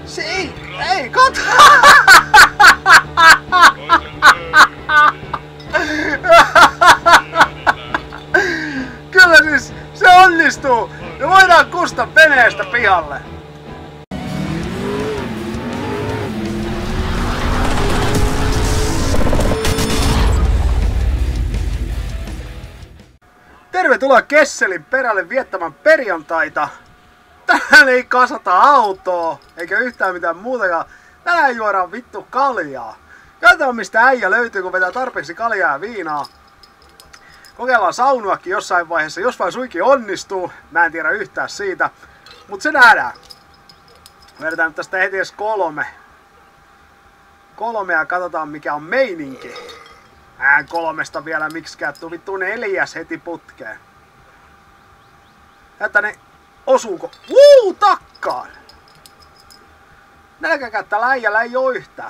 Ei, kato! Kyllä siis, se onnistuu! Me voidaan kusta veneestä pihalle! Tervetuloa Kesselin perälle viettämään perjantaita. Tänään ei kasata autoa, eikä yhtään mitään muutakaan. Tänään juodaan vittu kaljaa. Katsotaan mistä äijä löytyy, kun vetää tarpeeksi kaljaa ja viinaa. Kokeillaan saunuakin jossain vaiheessa, jos vaan suikin onnistuu. Mä en tiedä yhtään siitä, mut se nähdään. Vedetään nyt tästä heti edes kolme ja katsotaan mikä on meininki. Kolmesta vielä miksikään tuu vittu 4 heti putkeen. Että ne osuuko? Takkaan! Nälkäkättä läijällä ei oo yhtään.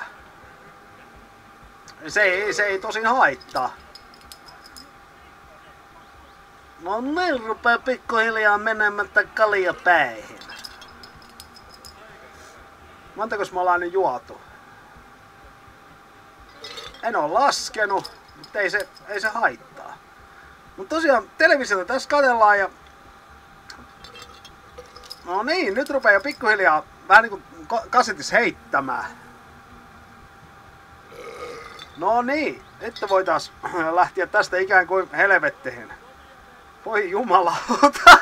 Se ei tosin haittaa. No niin rupee pikkuhiljaa menemättä kaljapäihin. Montakos me ollaan nyt juotu? En oo laskenut, mutta ei se haittaa. Mutta tosiaan televisiota tässä katsellaan ja... No niin, nyt rupeaa jo pikkuhiljaa vähän niinku kasetis heittämään. No niin, nyt voitais lähteä tästä ikään kuin helvettiin. Voi jumalauta.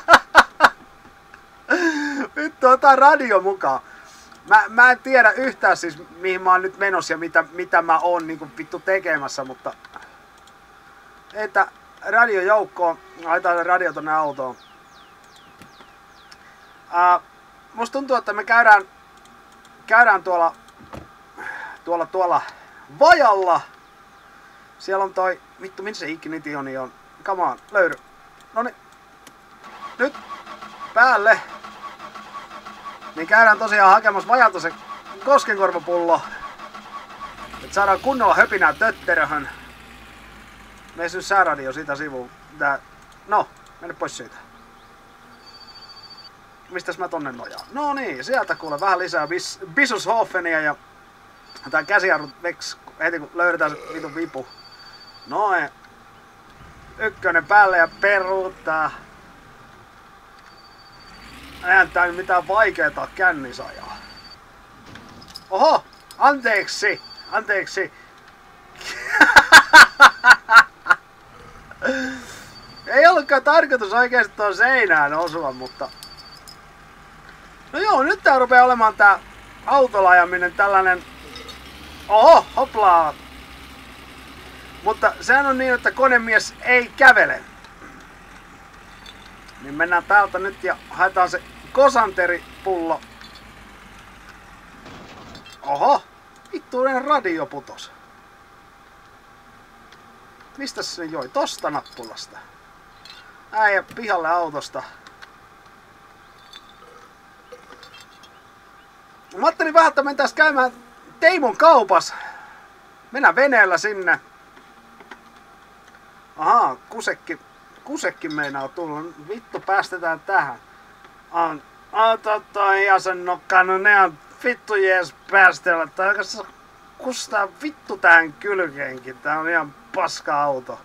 Vittu, ota radio mukaan. Mä en tiedä yhtään siis mihin mä oon nyt menossa ja mitä mä oon niinku vittu tekemässä, mutta... Että radiojoukkoon, laitetaan radio tonne autoon. Musta tuntuu, että me käydään tuolla Vajalla. Siellä on toi, vittu missä se Ignitioni on. Come on, löydy. Noniin. Nyt päälle. Niin käydään tosiaan hakemassa Vajalta se koskenkorvapullo. Et saadaan kunnolla höpinää tötteröhön. Mees nyt sääradio siitä sivuun. No, mene pois siitä. Mistäs mä tonne nojaan? No niin, sieltä kuule vähän lisää Bisushofenia ja tää käsijarrut veks heti kun löydetään se vitun vipu. Noin. Ykkönen päälle ja peruuttaa. Eihän tää nyt mitään vaikeeta kännis ajaa. Oho! Anteeksi! Ei ollutkaan tarkoitus oikeesti tuon seinään osua, mutta... No joo, nyt tää rupee olemaan tää autolla ajaminen tällainen... Oho, hoplaa! Mutta sehän on niin, että konemies ei kävele. Niin mennään täältä nyt ja haetaan se kosanteripullo. Oho! Vittuinen radio putos. Mistä se joi? Tosta nappulasta. Äijä pihalle autosta. Mä ajattelin vähän, että mentäis käymään Teimon kaupas. Mennään veneellä sinne. Ahaa, kusekki meinaa tulla. Vittu, päästetään tähän. Hiasen nokkaan, no ne on vittu jees päästellä. Tää oikeastaan kustaa vittu tähän kylkeenkin. Tää on ihan paska auto.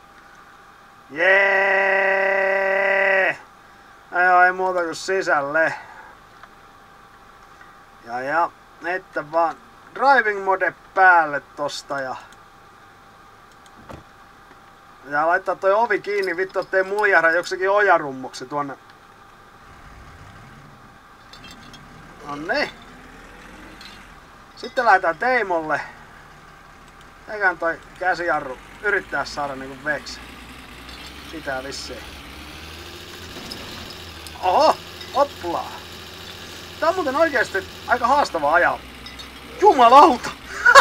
Jee! Ei muuta kuin sisälle. Ja, että vaan driving mode päälle tosta ja laittaa toi ovi kiinni, vittu ettei muljahda joksikin ojarummuksi tuonne. Nonni. Sitten lähdetään Teimolle. Eiköhän toi käsijarru yrittää saada niinku veksi. Pitää vissiin. Oho! Hoplaa! Tää on muuten oikeesti aika haastava ajaa. Jumalauta!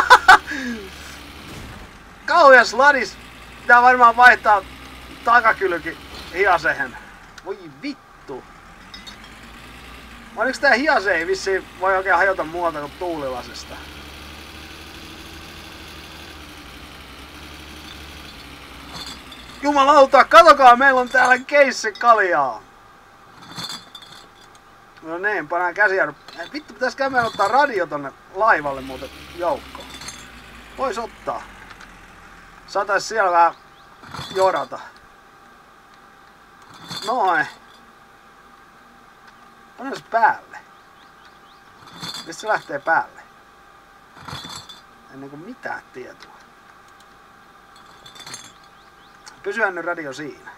Kauheas ladis! Pitää varmaan vaihtaa takakylki hiasehen. Voi vittu! Oliks tää hiase ei vissiin voi oikein hajota muuta kuin tuulilasesta? Jumalauta, katokaa, meillä on täällä keisse kaljaa! No niin, pannaan käsijarru. Vittu, pitäisikö meidän ottaa radio tonne laivalle muuten joukkoon? Vois ottaa. Saatais siellä vähän jorata. Noin. Panna se päälle. Mistä se lähtee päälle? En niinku mitään tietoa. Pysyhän nyt radio siinä.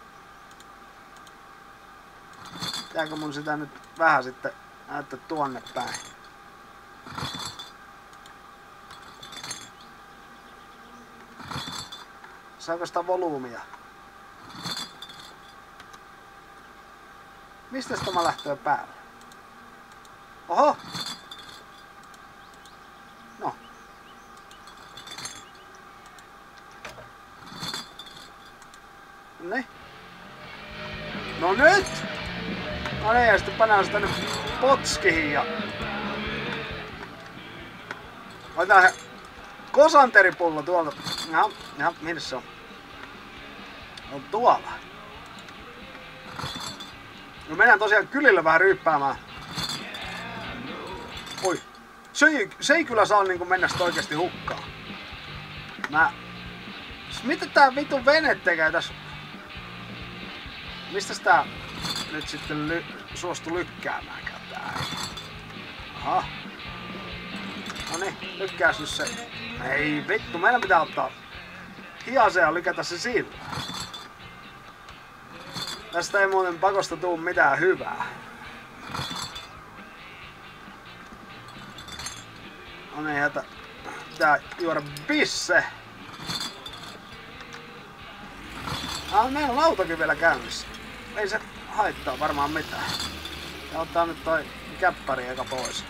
Pitääkö mun sitä nyt vähän sitten näyttää tuonne päin? Saako sitä volyymia? Mistä tämä lähtee päälle? Oho! No. Noniin. No nyt! No niin, ja sitten pannaan sitä nyt potskihin ja... Otetaan kosanteripullo tuolta. Jaha, minne se on? On tuolla. No mennään tosiaan kylille vähän ryyppäämään. Oi. Se ei kyllä saa niinku mennä sitä oikeesti hukkaan. Mitä tää vitun vene tekee tässä? Mistäs tää nyt sitten suostu lykkäämäänkään tää? Aha. Noniin, lykkääs nyt se. Ei vittu, meidän pitää ottaa hiaseen ja lykätä se sillä. Tästä ei muuten pakosta tuu mitään hyvää. No niin, jätä. Pitää juoda bisse. Meillä on autokin vielä käynnissä. Ei se haittaa varmaan mitään. Ja ottaa nyt toi käppäri eka pois.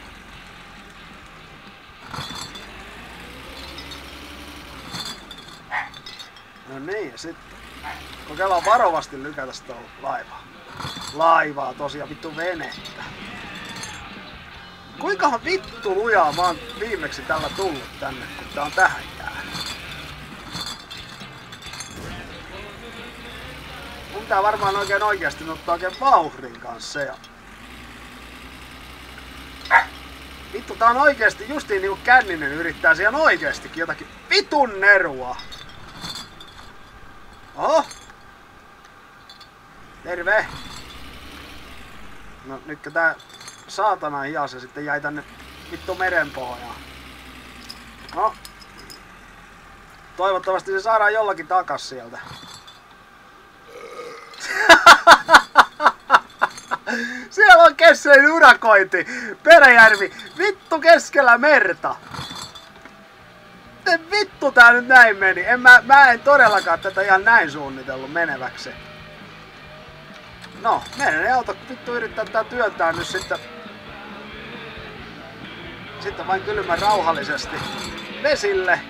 No niin, ja sitten kokeillaan varovasti lykätä sitä laivaa. Laivaa tosiaan, vittu venettä. Kuinkahan vittu lujaa mä oon viimeksi tällä tullut tänne, kun tää on tähän jäänyt. Mun pitää varmaan oikeesti ottaa oikein vauhdin kanssa ja... Vittu, tää on oikeesti justiin niinku Känninen yrittää siihen oikeestikin jotakin vitun nerua. Oho! Terve! No nytkö tää saatana hiase sitten jäi tänne vittu merenpohjaan. No. Toivottavasti se saadaan jollakin takas sieltä. Siellä on Kesselin urakointi! Peräjärvi! Vittu keskellä merta! Miten vittu tää nyt näin meni? Mä en todellakaan tätä ihan näin suunnitellut meneväksi. No, meidän ei auta vittu yrittää tää työntää nyt sitten. Sitten vain kylmän rauhallisesti vesille.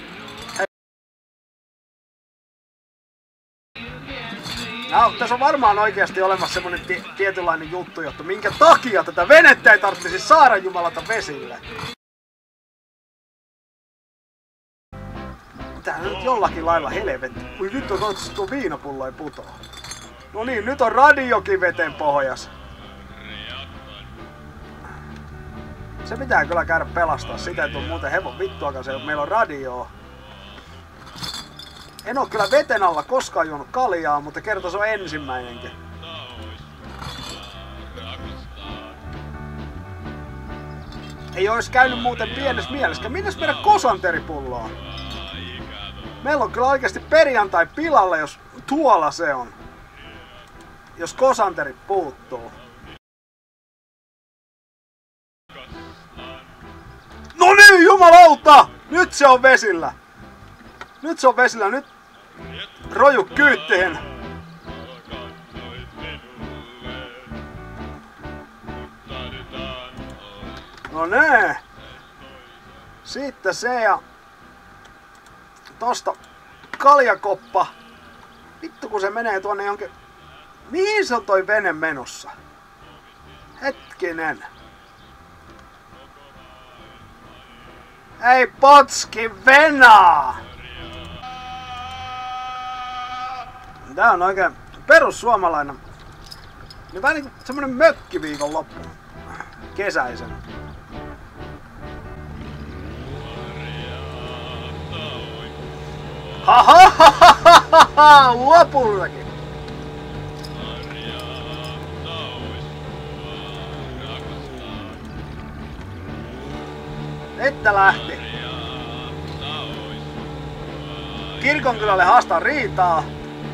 No, tässä on varmaan oikeasti olemassa semmonen tietynlainen juttu, jotta minkä takia tätä venettä ei tarvitsisi saada jumalata vesille. Tää nyt jollakin lailla helvetti. Ui vittu, toivottavasti tuo viinapullo ei putoa. No niin, nyt on radiokin veten pohjas. Se pitää kyllä käydä pelastaa, sitä ei tuu muuten hevon vittuakaan se, meillä on radioa. En oo kyllä veten alla koskaan juonut kaljaa, mutta kerta se on ensimmäinenkin. Ei ois käynyt muuten pienessä mielessä. Minnes meidän kosanteripullo on? Meillä on kyllä oikeesti perjantai pilalla, jos tuolla se on. Jos kosanteri puuttuu. No niin, jumalauta! Nyt se on vesillä! Nyt se on vesillä, nyt roju kyyttiin. No nee. Sitten se ja tosta kaljakoppa. Vittu kun se menee tuonne jonkin... Mihin se on toi vene menossa? Hetkinen. Ei potski venaa! Tää on oikein perussuomalainen Niin vähän niinku semmonen mökkiviikon loppu. Kesäisen. Hahahahaha! Lopultakin! Että lähti. Kirkonkylälle haastaa riitaa.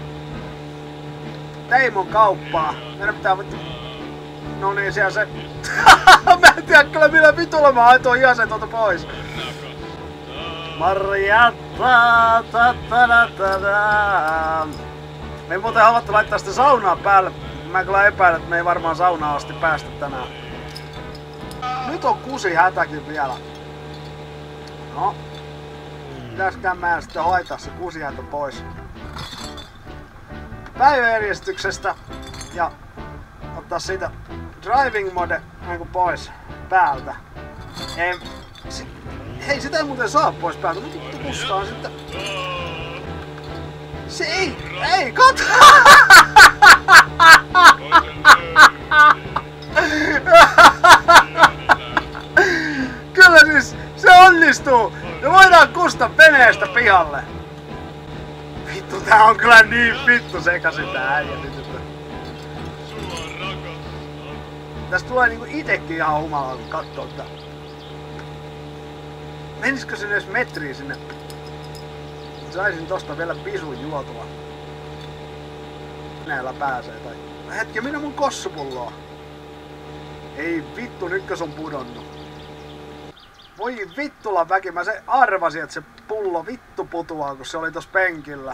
Teimon kauppaa. Meidän pitää... No niin, siellä se... Mä en tiedä kyllä millä vitulla mä hain tuon jäsen tuolta pois. Marjatta, me ei muuten haluattu laittaa sitä saunaa päälle. Mä kyllä epäilen, että me ei varmaan saunaan asti päästä tänään. Nyt on kusi hätäkin vielä. No. Pitäisikään meidän sitten hoitaa se kusihätä pois päiväjärjestyksestä ja ottaa siitä driving mode pois päältä. Hei, sitä ei muuten saa pois päältä, mutta vittu kustaan sitten. Se ei, katso! Kyllä siis, se onnistuu! Me voidaan kustaa veneestä pihalle. Vittu, tää on kyllä niin vittu sekaisin tää äijä nyt. Tästä tulee niinku itekin ihan humalaa, kun kattoo tää. Menisikö sinne edes metriin sinne? Saisin tosta vielä pisun juotua. Näillä pääsee tai... Hetki, minä mun kossupulloa. Ei vittu, nytkö se on pudonnut. Voi vittulla väki, mä se arvasin, että se pullo vittu putoaa, kun se oli tossa penkillä.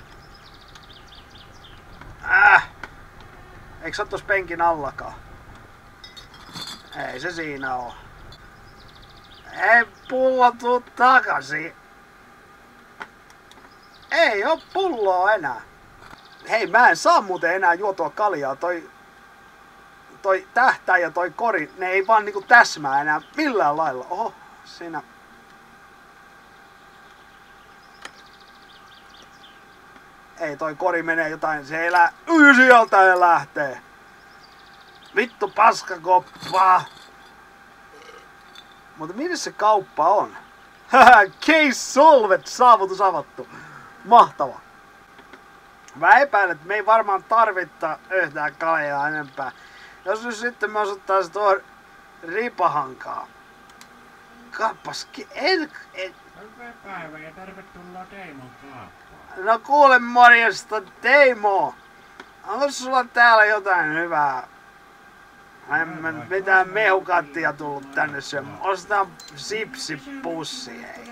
Eikö se oo tossa penkin allakaan? Ei se siinä oo. Ei pullo tuu takaisin. Ei oo pulloa enää. Hei, mä en saa muuten enää juotua kaljaa. Toi tähtäin ja toi kori, ne ei vaan niinku täsmää enää millään lailla. Oho, siinä. Ei, toi kori menee jotain, se elää sieltä ja lähtee. Vittu paskakoppaa. Mutta missä se kauppa on? Case solved, saavutus avattu. Mahtava. Mä epäilen, että me ei varmaan tarvittaa yhtään kaljaa enempää. Jos nyt sitten me osuttaisiin tuohon ripahankaan. Kappaski, Hyvää päivää ja tervetuloa Teimon kauppaan. No kuule morjesta, Teimo. Onko sulla täällä jotain hyvää? En mitään mehukattia tullut tänne syömään. Ostetaan sipsipussi, hei.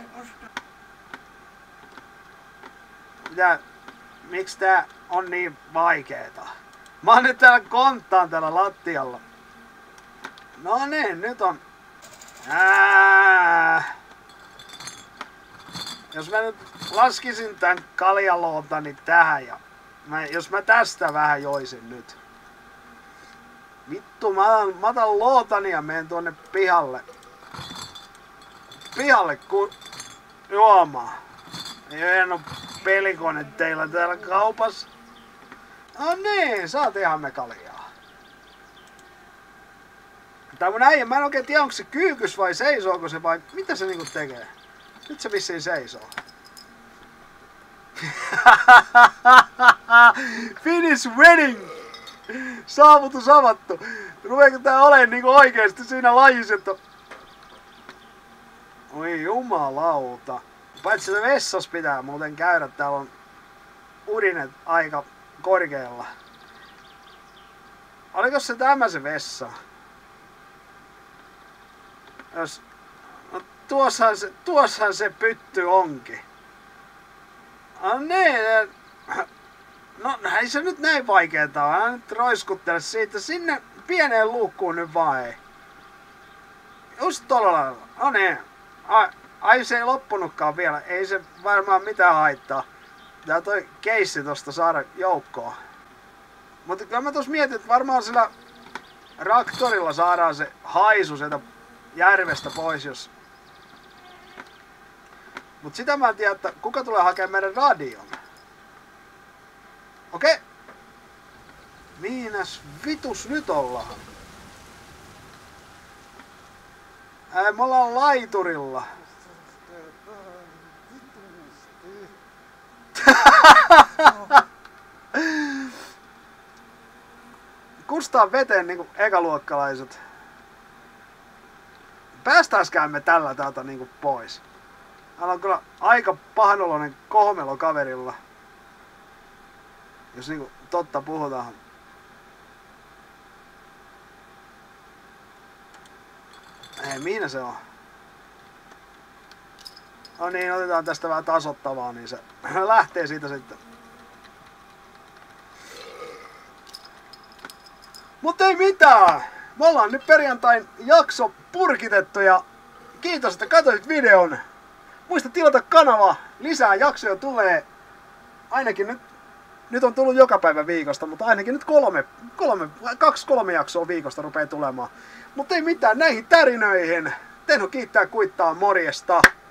Miksi tää on niin vaikeeta? Mä oon nyt täällä konttaan täällä lattialla. No niin, nyt on... Jos mä nyt laskisin tän kaljalootani tähän ja... Jos mä tästä vähän joisin nyt. Vittu, mä otan lootani ja menen tuonne pihalle. Pihalle kun juomaan. Hieno pelikone teillä täällä kaupassa. No niin, saa tehdä me kaljaa. Tää mun äijä, mä en oikein tiedä onko se kyykys vai seisooko se vai mitä se niinku tekee. Nyt se vissiin seisoo. Finish wedding! Saavutus avattu. Ruveeko tää oleen niinku oikeesti siinä lajissa, että... Oi jumalauta. Paitsi se vessas pitää muuten käydä, täällä on urinet aika korkealla. Oliko se tämä se vessa? Jos... No tuossahan se pytty onkin. No niin. No ei se nyt näin vaikeeta. Hän nyt roiskuttele siitä sinne pieneen luukkuun nyt vaan ei. Just tolla lailla. No niin. Ai se ei loppunutkaan vielä. Ei se varmaan mitään haittaa. Tää toi keissi tosta saada joukkoon. Mutta kyllä mä tos mietin, että varmaan sillä traktorilla saadaan se haisu sieltä järvestä pois, jos... Mut sitä mä en tiedä, että kuka tulee hakemaan meidän radion. Okei. Mihinäs vitus nyt ollaan? Ei, me ollaan laiturilla. Kustaa veteen niinku ekaluokkalaiset. Päästäiskään me tällä täältä niinku pois. Hän on kyllä aika pahanoloinen kohmelo kaverilla. Jos niinku totta puhutaan. Ei, missä se on? No niin, otetaan tästä vähän tasoittavaa, niin se lähtee siitä sitten. Mutta ei mitään! Me ollaan nyt perjantain jakso purkitettu ja kiitos, että katsoit videon. Muista tilata kanava, lisää jaksoja tulee. Ainakin nyt on tullut joka päivä viikosta, mutta ainakin nyt 2-3 jaksoa viikosta rupeaa tulemaan. Mutta ei mitään, näihin tärinöihin. Tenho kiittää kuittaa, morjesta!